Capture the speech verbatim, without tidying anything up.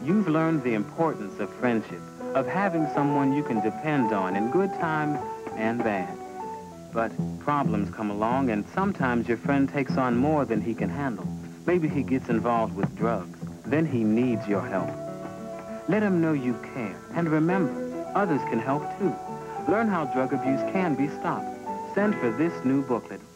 You've learned the importance of friendship, of having someone you can depend on in good times and bad. But problems come along, and sometimes your friend takes on more than he can handle. Maybe he gets involved with drugs. Then he needs your help. Let him know you care. And remember, others can help too. Learn how drug abuse can be stopped. Send for this new booklet